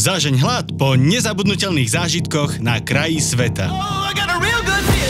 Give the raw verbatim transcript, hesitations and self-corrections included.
Zažeň hlad po nezabudnutelných zážitkoch na kraji sveta. Oh, I got a real good